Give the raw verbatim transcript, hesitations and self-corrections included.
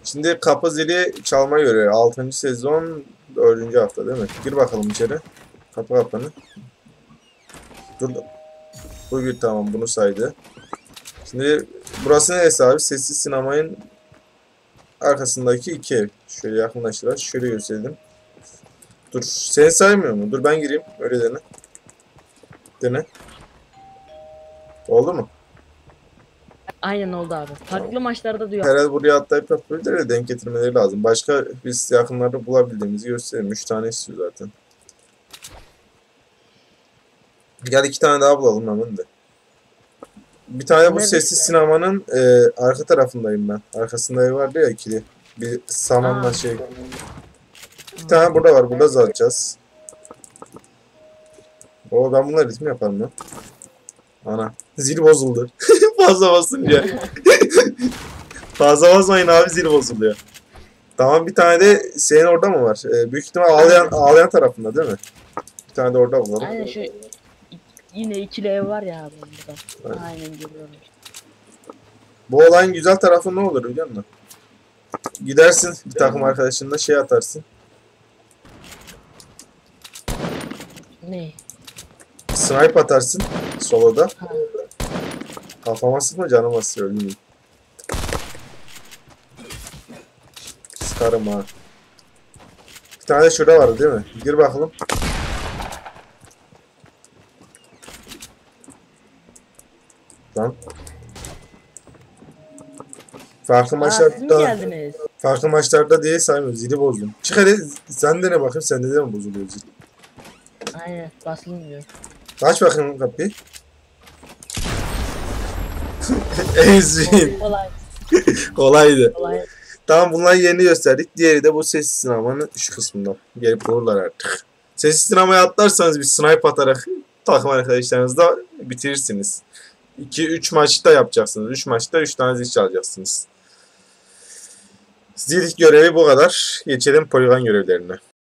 Şimdi kapı zili çalma görevi. altıncı sezon dördüncü hafta değil mi? Gir bakalım içeri. Kapı kapanı. Dur. Bu bir tamam bunu saydı. Şimdi burası neresi abi? Sessiz sinemanın arkasındaki iki ev. Şöyle yakınlaştılar. Şöyle göstereyim. Dur. Seni saymıyor mu? Dur ben gireyim. Öyle dene. Dene. Oldu mu? Aynen oldu abi. Farklı Tamam. maçlarda diyor. Herhalde buraya atlayıp yapabilir de denk getirmeleri lazım. Başka biz yakınlarda bulabildiğimizi gösterelim. Üç tane istiyor zaten. Gel iki tane daha bulalım hemen de. Bir tane bu Nerede? sessiz sinemanın e, arka tarafındayım ben. Arkasında ev vardı ya ikili. Bir samanla Aa. şey. Bir tane burada var. Burada zatacağız. O ben bunları ritim yaparım ya. Ana. Zil bozuldu. Fazla basınca. Fazla basmayın abi zil bozuluyor. Tamam bir tane de senin orada mı var? Ee, büyük ihtimal ağlayan, ağlayan tarafında değil mi? Bir tane de orada bulalım. Aynen şu yine ikili ev var ya abi burada. Evet. Aynen görüyorum. Bu olayın güzel tarafı ne olur biliyor musun? Gidersin bir takım arkadaşınla şey atarsın. Ne? Snipe atarsın soloda. Ha. Kafama sıkma canıma sıkıyor ölmeyeyim. Sıkarım ha. Bir tane de şurada vardı değil mi? Gir bakalım. Lan. Farklı Aa, siz mi maçlarda geldiniz? farklı maçlarda diye saymıyorum. Zili bozdum. Çık hadi sen de ne bakayım sende de mi bozuluyor zil? Aynen basılmıyor. Aç bakayım kapıyı. Ezrin. Kolay. Kolaydı. Kolay. Tamam bunların yerini gösterdik. Diğeri de bu sessiz sinemanın şu kısmında. Gelip vururlar artık. Sessiz sinemaya atlarsanız bir snipe atarak takım arkadaşlarınızla bitirirsiniz. iki üç maçta yapacaksınız. üç maçta üç tane zil çalacaksınız. Zil görevi bu kadar. Geçelim poligon görevlerine.